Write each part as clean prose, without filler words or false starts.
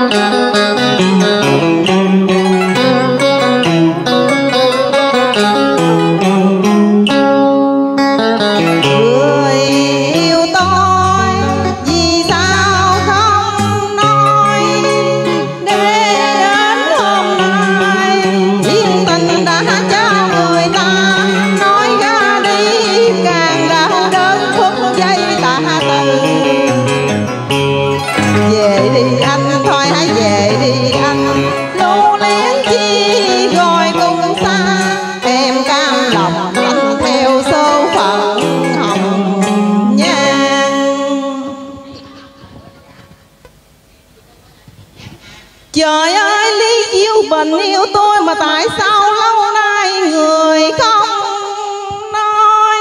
Trời ơi Lý Diệu Bình yêu tôi mà tại sao lâu nay người không nói.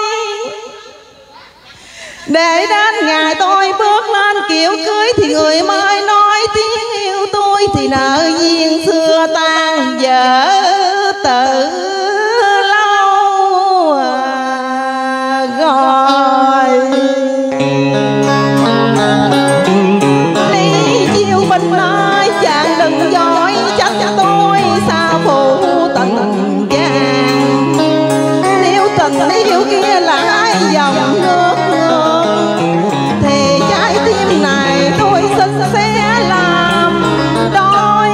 Để đến ngày tôi bước lên kiểu cưới thì người mới nói tiếng yêu tôi. Thì nợ duyên xưa tan vỡ từ lâu rồi. Lý Diệu Bình ơi chàng đừng dối trách tôi sao phụ tình vàng. Nếu tình yêu kia là hai dòng nước thì trái tim này tôi xin sẽ làm đôi.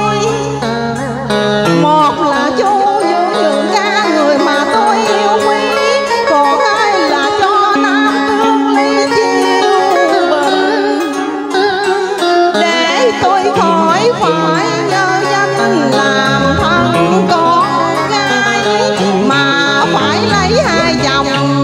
Một là chú nhường ca người mà tôi yêu quý, còn hai là cho nam tương Lý Diệu Bình. Để tôi khỏi phải nhớ danh làm thân con gái mà phải lấy hai chồng.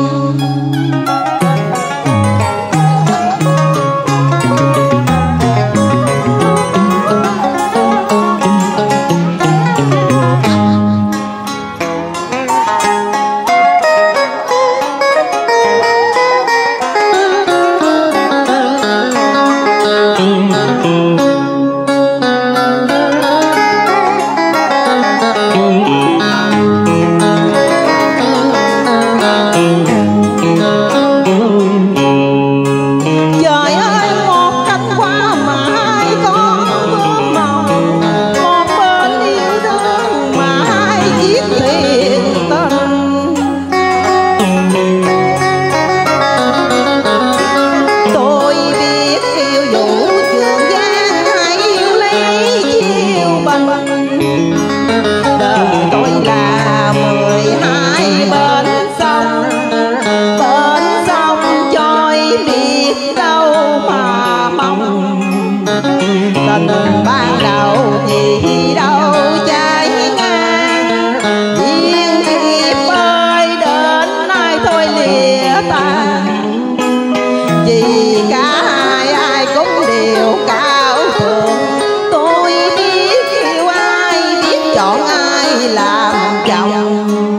Ban đầu thì đâu cháy ngang, duyên kiếp ơi đến nay thôi lìa tàn. Vì cả hai ai cũng đều cao thượng, tôi biết yêu ai, biết chọn ai làm chồng.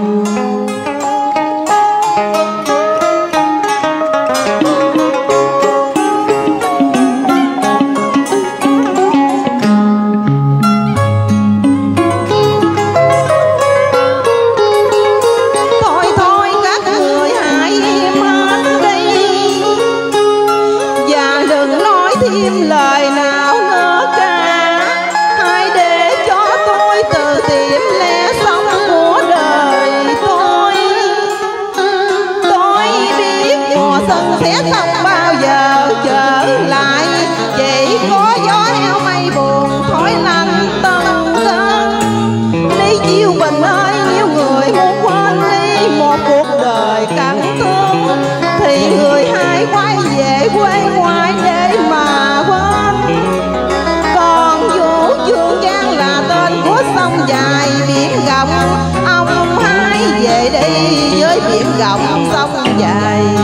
Thêm lời nào nữa cả, hãy để cho tôi tự tìm lẽ sống của đời tôi. Tôi biết mùa xuân sẽ không bao giờ trở lại, chỉ có gió heo mây buồn thổi lạnh từng cơn. Lý Diệu Bình ơi nếu người muốn quên đi một cuộc đời căng thương, thì người hãy quay về quê ngoại để mà quên. Còn Vũ Trường Giang là tên của sông dài biển rộng, ông hãy về đi với biển rộng sông dài.